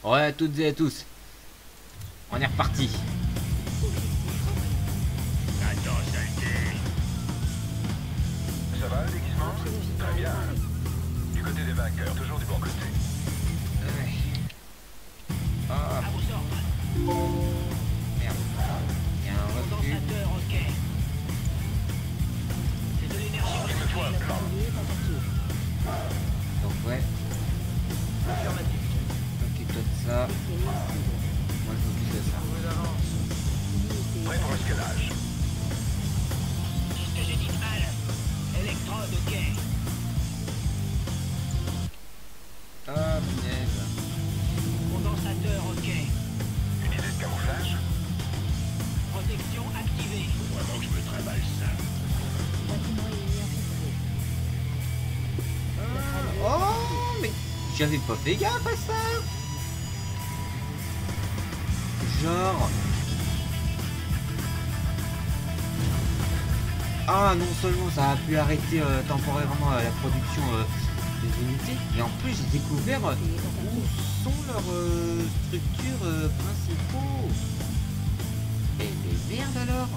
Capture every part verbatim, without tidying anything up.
Ouais, à toutes et à tous. On est reparti. Attends, saleté. Ça va, le déguisement? Très bien. Du côté des vainqueurs, toujours du bon côté. Ouais. Ah, À vos ordres. merde. Il y a un refus. Condensateur, ok. C'est de l'énergie. Calme-toi, plan. Donc ouais, Affirmatif. occupe-toi de ça. Moi je m'occupe de ça. Prêt pour l'escalage. Ce que j'ai dit de mal. Électrode, ok. Ah punaise. Condensateur, ok. Une idée de camouflage? Protection activée. Faut vraiment que je me travaille ça. Oh mais j'avais pas fait gaffe à ça. Genre. Ah non seulement ça a pu arrêter euh, temporairement euh, la production euh, des unités, mais en plus j'ai découvert euh, où sont leurs euh, structures euh, principaux. Et les merdes alors.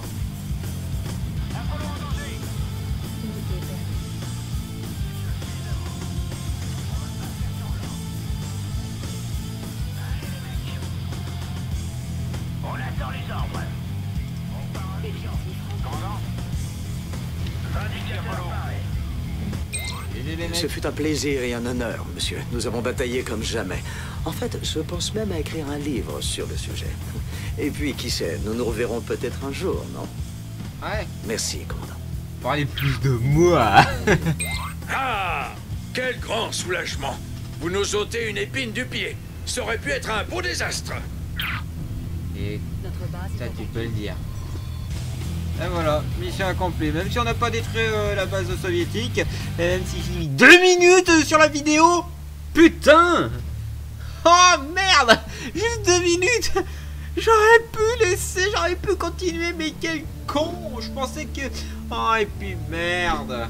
On attend les ordres. Commandant? Indicateur paré. Et les Ce mecs. fut un plaisir et un honneur, monsieur. Nous avons bataillé comme jamais. En fait, je pense même à écrire un livre sur le sujet. Et puis, qui sait, nous nous reverrons peut-être un jour, non? Ouais, Merci, commandant. parlez plus de moi. Ah! Quel grand soulagement! Vous nous ôtez une épine du pied. Ça aurait pu être un beau désastre. Et ça tu peux le dire. Et voilà, mission accomplie. Même si on n'a pas détruit euh, la base soviétique, et même si j'ai mis deux minutes sur la vidéo. Putain! Oh merde! Juste deux minutes! J'aurais pu laisser, j'aurais pu continuer, mais quel con! Je pensais que... Oh et puis merde!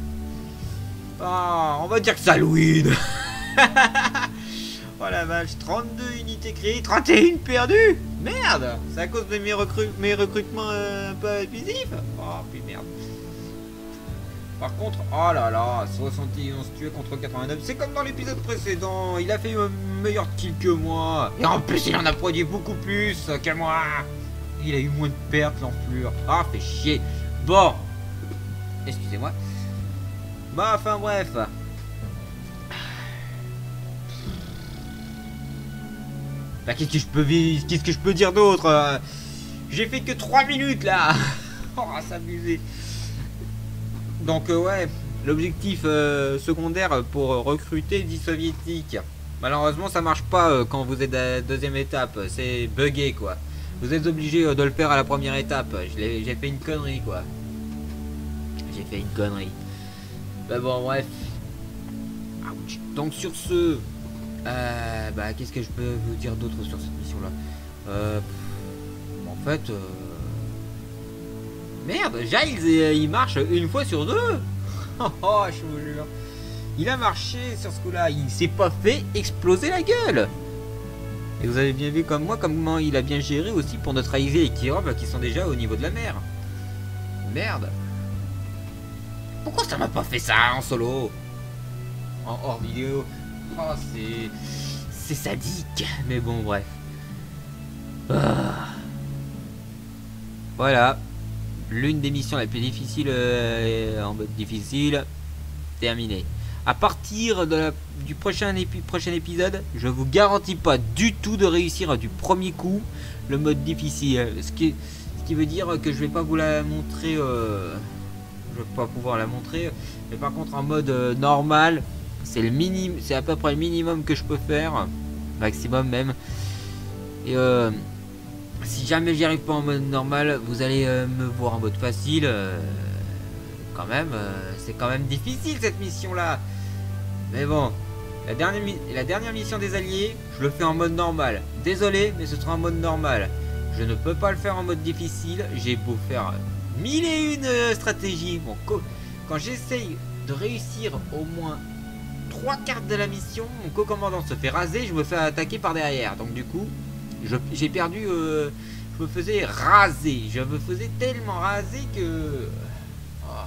Ah, on va dire que ça Halloween! Oh la vache, trente-deux unités créées, trente et une perdues. Merde, c'est à cause de mes, recru mes recrutements euh, un peu abusifs. Oh puis merde. Par contre, oh là là, soixante et onze tués contre quatre-vingt-neuf. C'est comme dans l'épisode précédent, il a fait un meilleur kill que moi. Et en plus, il en a produit beaucoup plus que moi. Il a eu moins de pertes, l'enflure. Ah, fait chier. Bon. Excusez-moi. Bah, enfin bref. Bah, qu'est-ce que je peux qu'est-ce que je peux dire d'autre? euh, J'ai fait que trois minutes là. Oh, s'amuser. Donc euh, ouais, l'objectif euh, secondaire pour recruter dix soviétiques. Malheureusement, ça marche pas euh, quand vous êtes à la deuxième étape. C'est buggé quoi. Vous êtes obligé euh, de le faire à la première étape. J'ai fait une connerie quoi. J'ai fait une connerie. Bah bon bref. Ouch. Donc sur ce. Euh, bah qu'est-ce que je peux vous dire d'autre sur cette mission là euh, En fait euh... Merde, Giles il marche une fois sur deux. Oh je vous jure. Il a marché sur ce coup là. Il s'est pas fait exploser la gueule. Et vous avez bien vu comme moi comment il a bien géré aussi pour neutraliser les Kirov qui sont déjà au niveau de la mer. Merde. Pourquoi ça m'a pas fait ça en solo? En hors vidéo. Oh, c'est... c'est sadique. Mais bon, bref. Ah. Voilà. L'une des missions les plus difficiles euh, en mode difficile. Terminée. À partir de la, du prochain, épi prochain épisode, je vous garantis pas du tout de réussir du premier coup le mode difficile. Ce qui, ce qui veut dire que je vais pas vous la montrer... Euh, je vais pas pouvoir la montrer. Mais par contre, en mode euh, normal... C'est le minimum, c'est à peu près le minimum que je peux faire, maximum même. Et euh, si jamais j'y arrive pas en mode normal, vous allez euh, me voir en mode facile. Euh, quand même, euh, c'est quand même difficile cette mission là. Mais bon, la dernière, la dernière mission des alliés, je le fais en mode normal. Désolé, mais ce sera en mode normal. Je ne peux pas le faire en mode difficile. J'ai beau faire mille et une euh, stratégies. Bon, quand j'essaye de réussir au moins trois quarts de la mission, mon co-commandant se fait raser, je me fais attaquer par derrière. Donc du coup, je- j'ai perdu... euh, je me faisais raser. Je me faisais tellement raser que... Oh.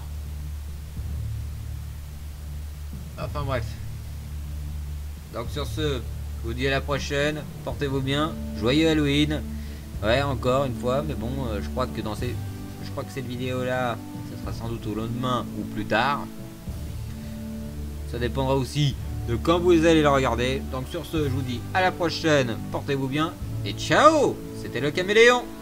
Enfin bref. Donc sur ce, je vous dis à la prochaine. Portez-vous bien. Joyeux Halloween. Ouais, encore une fois. Mais bon, euh, je crois que dans ces... Je crois que cette vidéo-là, ça sera sans doute au lendemain ou plus tard. Ça dépendra aussi de quand vous allez le regarder. Donc sur ce, je vous dis à la prochaine. Portez-vous bien. Et ciao. C'était le Caméléon.